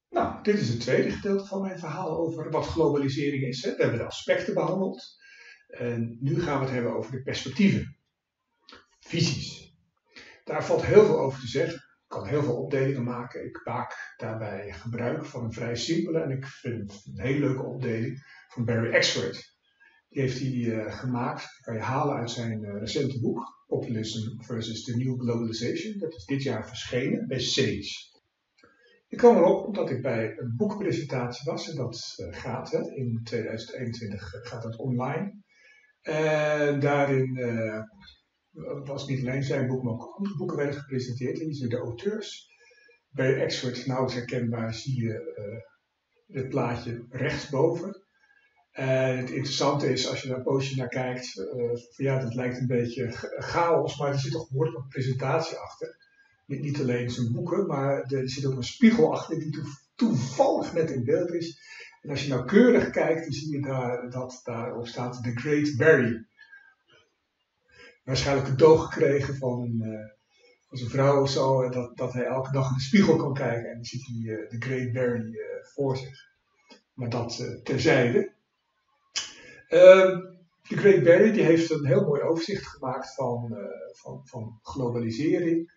Nou, dit is het tweede gedeelte van mijn verhaal over wat globalisering is. We hebben de aspecten behandeld. En nu gaan we het hebben over de perspectieven. Visies. Daar valt heel veel over te zeggen. Ik kan heel veel opdelingen maken. Ik maak daarbij gebruik van een vrij simpele en ik vind het een hele leuke opdeling van Barry Eckford. Die heeft hij gemaakt. Die kan je halen uit zijn recente boek Populism versus the New Globalization. Dat is dit jaar verschenen bij Sage. Ik kwam erop omdat ik bij een boekpresentatie was en dat gaat in 2021 gaat dat online. En daarin was niet alleen zijn boek, maar ook andere boeken werden gepresenteerd. Hier zie je de auteurs. Bij Eckford nauwelijks herkenbaar zie je het plaatje rechtsboven. En het interessante is, als je daar een poosje naar kijkt, dat lijkt een beetje chaos, maar er zit toch behoorlijk een presentatie achter. Niet alleen zijn boeken, maar er zit ook een spiegel achter die toevallig net in beeld is. En als je nauwkeurig kijkt, dan zie je dat daarop staat The Great Barry. Waarschijnlijk cadeau gekregen van zijn vrouw of zo, dat hij elke dag in de spiegel kan kijken. En dan ziet hij The Great Barry voor zich. Maar dat terzijde. The Great Barry die heeft een heel mooi overzicht gemaakt van globalisering.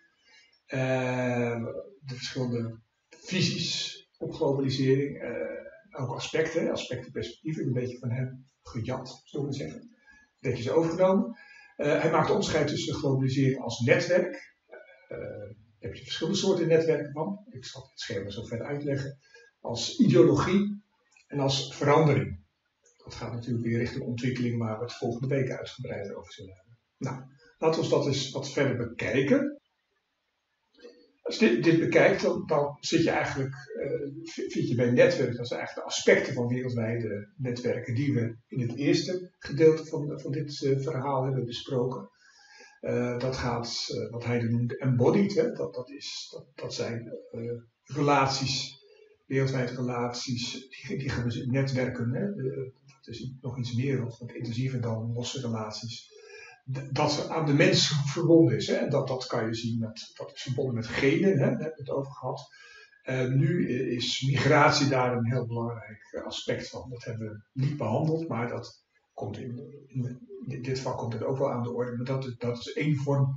De verschillende visies op globalisering, ook aspecten, perspectieven, een beetje van hem gejat, zullen we zeggen. Netjes overgenomen. Hij maakt onderscheid tussen globalisering als netwerk. Daar heb je verschillende soorten netwerken van. Ik zal het schema zo verder uitleggen. Als ideologie en als verandering. Dat gaat natuurlijk weer richting ontwikkeling, waar we het volgende week uitgebreider over zullen hebben. Nou, laten we dat eens wat verder bekijken. Als je dit bekijkt, dan zit je eigenlijk, vind je bij netwerken, dat zijn eigenlijk de aspecten van wereldwijde netwerken die we in het eerste gedeelte van dit verhaal hebben besproken. Dat gaat, wat hij noemt, embodied, dat zijn relaties, wereldwijde relaties, die netwerken, dat is nog iets meer of wat intensiever dan losse relaties. Dat ze aan de mens verbonden is. En dat kan je zien, dat is verbonden met genen, daar hebben we het over gehad. Nu is migratie daar een heel belangrijk aspect van. Dat hebben we niet behandeld, maar dat komt in dit vak komt het ook wel aan de orde. Maar dat is één vorm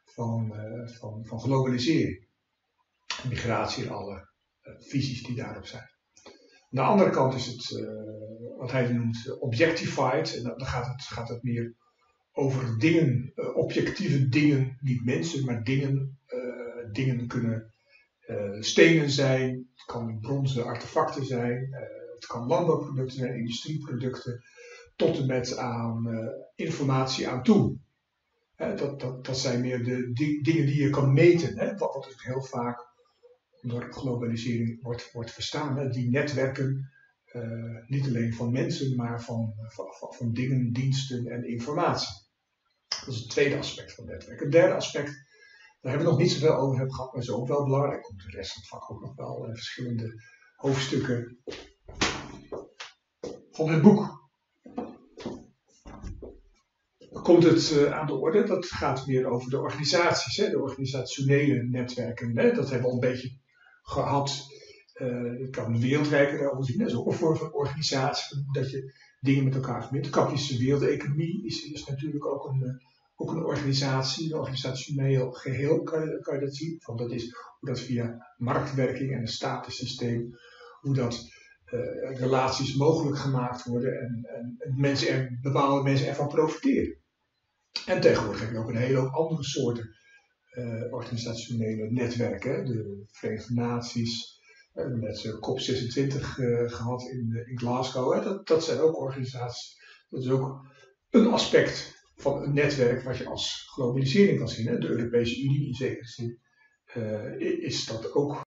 van globalisering. Migratie en alle visies die daarop zijn. Aan de andere kant is het, wat hij noemt, objectified. En dan gaat het meer over dingen, objectieve dingen, niet mensen, maar dingen. Dingen kunnen stenen zijn, het kan bronzen artefacten zijn, het kan landbouwproducten zijn, industrieproducten, tot en met aan informatie aan toe. Dat zijn meer de dingen die je kan meten, wat dus heel vaak onder globalisering wordt verstaan. Die netwerken, niet alleen van mensen, maar van dingen, diensten en informatie. Dat is het tweede aspect van netwerk. Het derde aspect, daar hebben we nog niet zoveel over gehad, maar is ook wel belangrijk. Komt de rest van het vak ook nog wel verschillende hoofdstukken van het boek. Dan komt het aan de orde, dat gaat weer over de organisaties, de organisationele netwerken. Dat hebben we al een beetje gehad. Ik kan de wereldwijken daarover zien, dat is ook een vorm van organisatie, dat je dingen met elkaar verbindt. De kapitalistische wereldeconomie is natuurlijk ook een organisatie, een organisationeel geheel kan je dat zien. Dat is hoe dat via marktwerking en een statussysteem, hoe dat relaties mogelijk gemaakt worden en bepaalde mensen ervan profiteren. En tegenwoordig heb je ook een hele hoop andere soorten organisationele netwerken. De Verenigde Naties, met COP26 gehad in Glasgow. Dat zijn ook organisaties. Dat is ook een aspect van een netwerk wat je als globalisering kan zien. De Europese Unie in zekere zin is dat ook